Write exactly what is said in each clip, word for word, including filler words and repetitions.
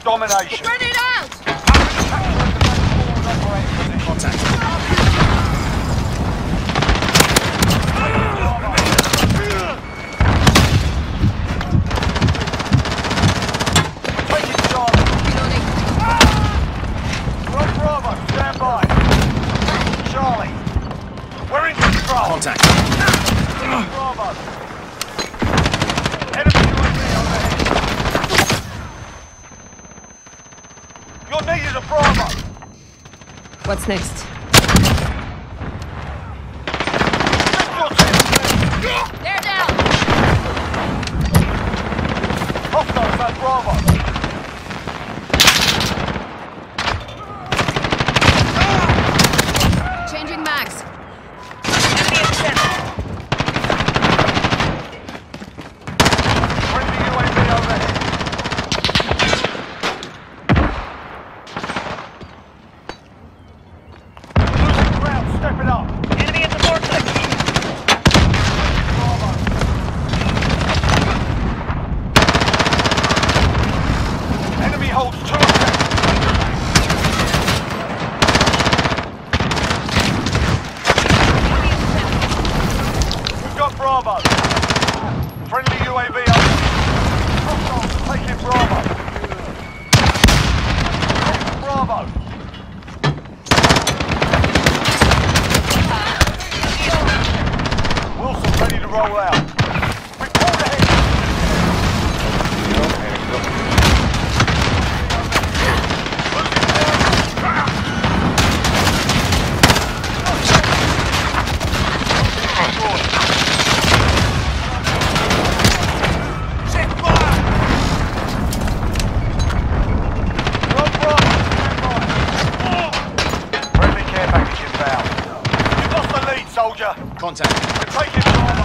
domination. Grenade out! Contact. Taking Charlie. We're on Bravo, stand by. Charlie, we're in control. Contact. Bravo. Enemy U A V overhead. You're needed at Bravo. What's next? They're down! Hostiles at Bravo. Changing mags. Enemy in center. Friendly U A V overhead. Losing ground, step it up. Enemy at the vortex. Bravo. Enemy holds two objectives. We've got Bravo. Friendly U A V up. Hostiles taking Bravo. Taking Bravo. Wilson ready to roll out. Report ahead. Friendly care package inbound. You've lost the lead, soldier. Contact. We're taking Bravo.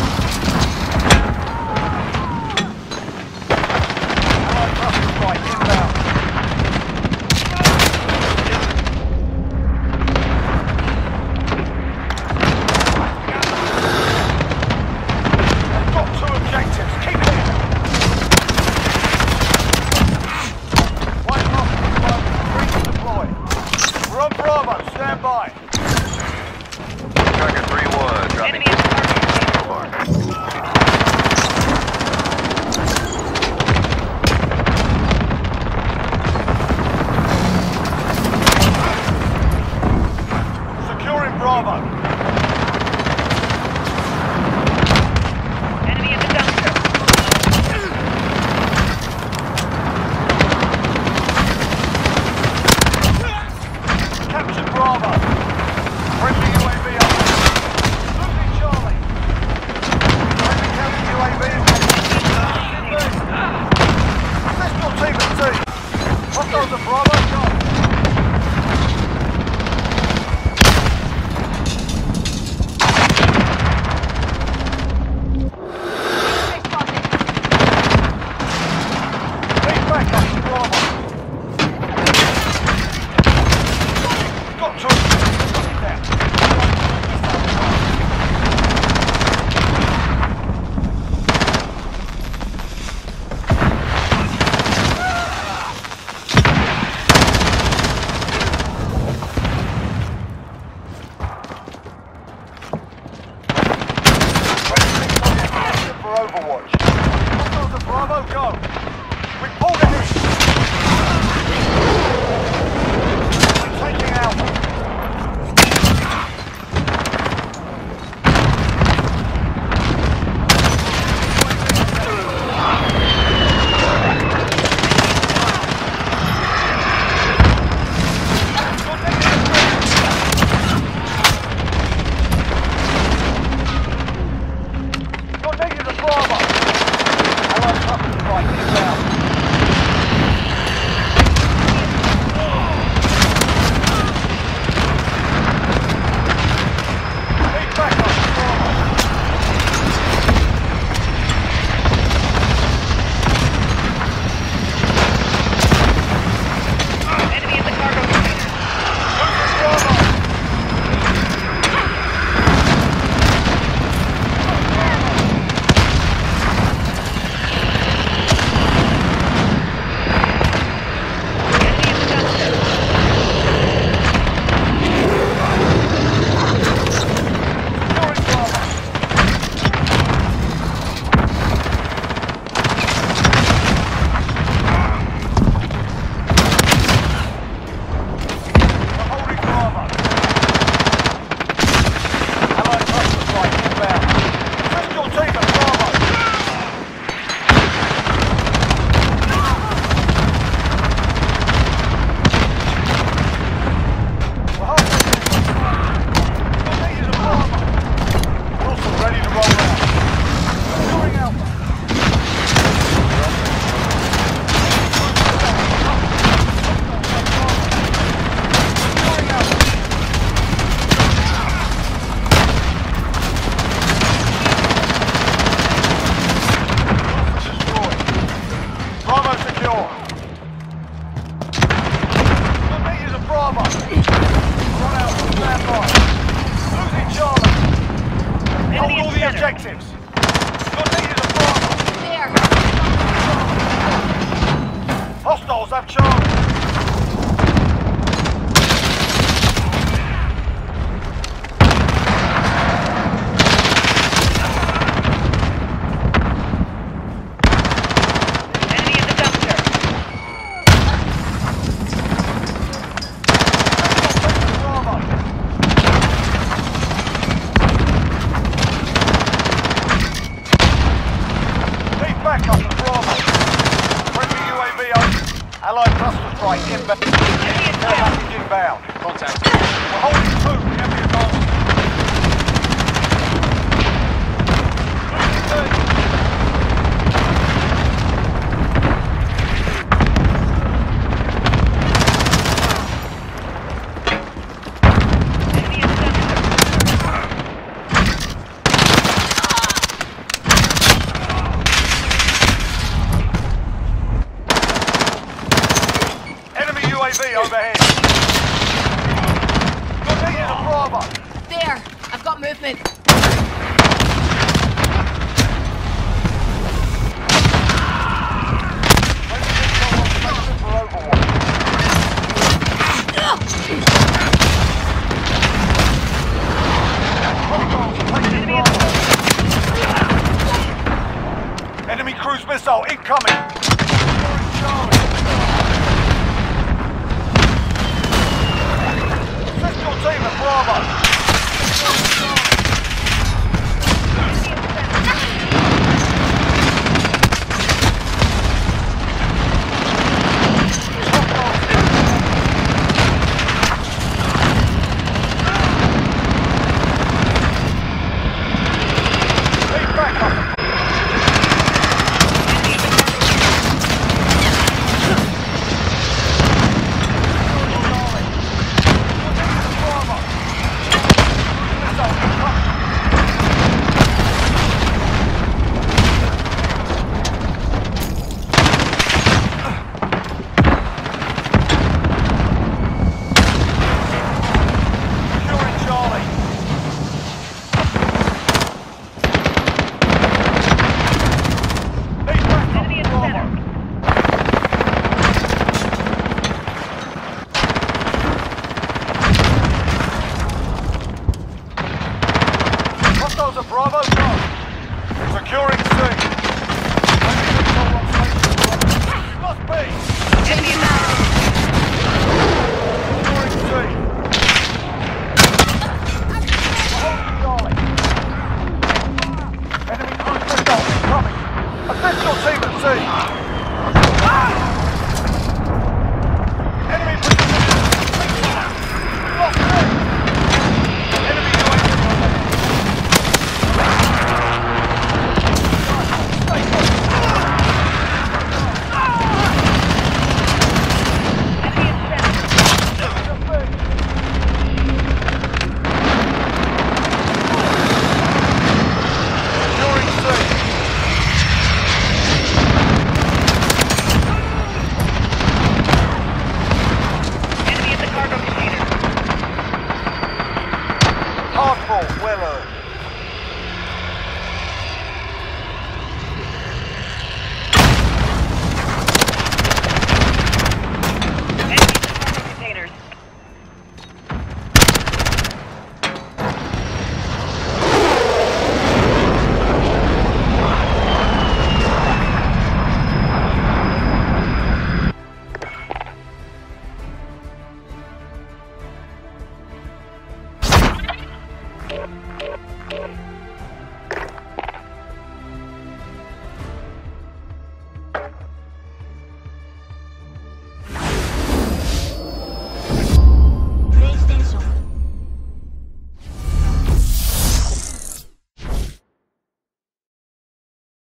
Allied cluster strike inbound. We've got two objectives. Keep it in. One off, three to deploy. We're on Bravo. Stand by. Tracker three one, dropping. Enemy at the target. Hold Enemy all in the center. objectives. You're needed at Bravo. There. Hostiles have Charlie. Enemy in the dumpster. Bravo. Need backup at Bravo. Friendly U A V open. Allied cluster strike inbound. Enemy in Care center. package inbound. Contact. We're holding two. We have the advantage. Enemy in center. Enemy U A V overhead. You're needed at Bravo. There. I've got movement. For Overwatch. Enemy in Enemy cruise missile incoming. Assist your team at Bravo. Need backup. Securing Charlie. Need backup. Enemy in Bravo. center. Hostiles at Bravo, go. Securing C. Must be. Enemy in